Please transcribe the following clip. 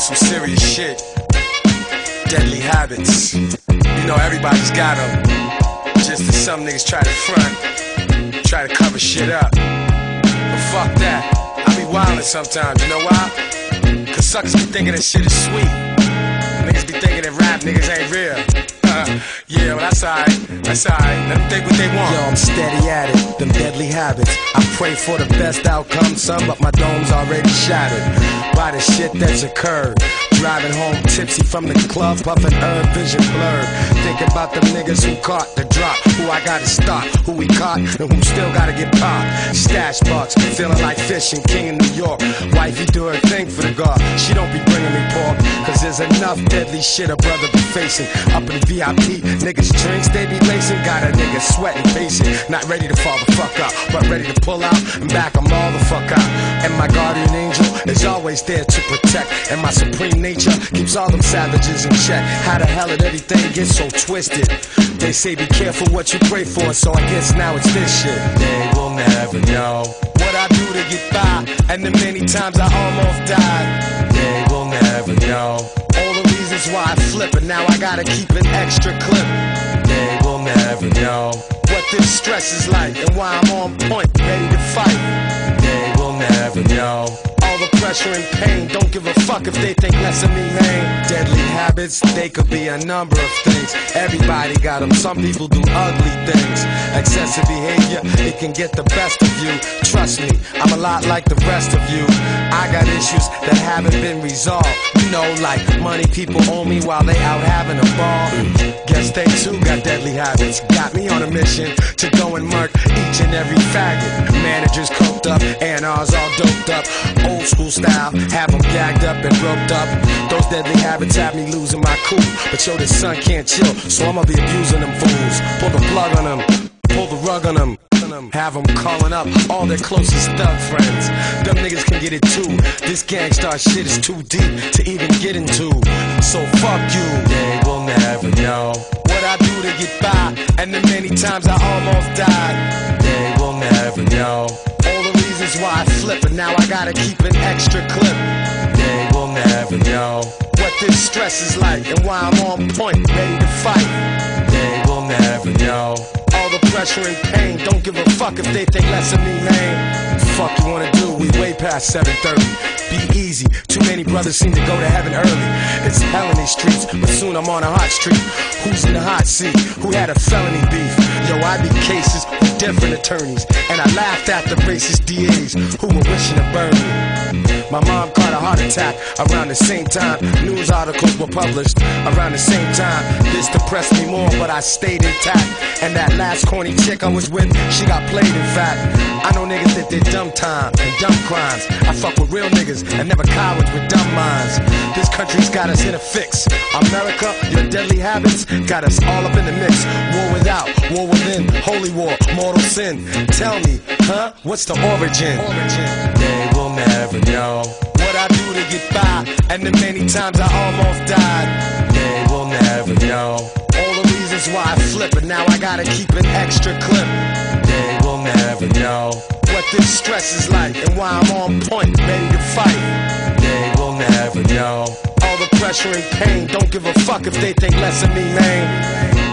some serious shit. Deadly habits. You know, everybody's got them. Just as some niggas try to front, try to cover shit up. But fuck that. I be wildin' sometimes, you know why? Cause suckers be thinking that shit is sweet. Niggas be thinking that rap niggas ain't real. Yeah, well that's alright, that's alright. Let them think what they want. Yo, I'm steady at it, them deadly habits. I pray for the best outcome, son, but my dome's already shattered by the shit that's occurred. Driving home tipsy from the club, puffin' herb, vision blurred. Thinking about them niggas who caught the drop, who I gotta stop, who we caught, and who still gotta get popped. Stash bucks, feeling like fishing, king in New York. Wifey do her thing for the guard, she don't be bringing me pork. Cause there's enough deadly shit a brother be facing. Up in VIP, niggas drinks they be lacing. Got a nigga sweating, pacing, not ready to fall the fuck out, but ready to pull out and back them all the fuck out. And my guardian angel is always there to protect, and my supreme nature keeps all them savages in check. How the hell did everything get so twisted? They say be careful what you pray for, so I guess now it's this shit. They will never know what I do to get by, and the many times I almost died. They will never know all the reasons why I flip, and now I gotta keep an extra clip. They will never know what this stress is like, and why I'm on point, ready to fight. They will never know all the pressure and pain, don't give a fuck if they think less of me, man. Deadly habits, they could be a number of things. Everybody got them, some people do ugly things. Excessive behavior, it can get the best of you. Trust me, I'm a lot like the rest of you. I got issues that haven't been resolved. You know, like money people owe me while they out having a ball. Guess they too got deadly habits. Got me on a mission to go and murk each and every faggot. Managers coked up, A&Rs all doped up. Old school style, have them gagged up and roped up. Those deadly habits have me losing my cool. But yo, the sun can't chill, so I'ma be abusing them fools. Pull the plug on them, pull the rug on them. Have them calling up all their closest thug friends. Them niggas can get it too. This gangstar shit is too deep to even get into. So fuck you. They will never know what I do to get by, and the many times I almost died. They will never know all the reasons why I flip, and now I gotta keep an extra clip. They will never know what this stress is like, and why I'm on point, ready to fight. They will never know all the pressure and pain, don't give a fuck if they think less of me, man. Fuck you wanna do, we way past 7:30. Be easy, too many brothers seem to go to heaven early. It's hell in these streets, but soon I'm on a hot street. Who's in the hot seat? Who had a felony beef? Yo, I beat cases with different attorneys, and I laughed at the racist DAs who were wishing to burn me. My mom caught a heart attack around the same time. News articles were published around the same time. This depressed me more, but I stayed intact. And that last corny chick I was with, she got played in fact. I know niggas that did dumb time and dumb crimes. I fuck with real niggas and never cowards with dumb minds. This country's got us in a fix. America, your deadly habits got us all up in the mix. War without, war within, holy war, mortal sin. Tell me, huh? What's the origin? They will never know what I do to get by, and the many times I almost died. They will never know all the reasons why I flip, and now I gotta keep an extra clip. They will never know what this stress is like, and why I'm on point, ready to fight. They will never know all the pressure and pain, don't give a fuck if they think less of me, man.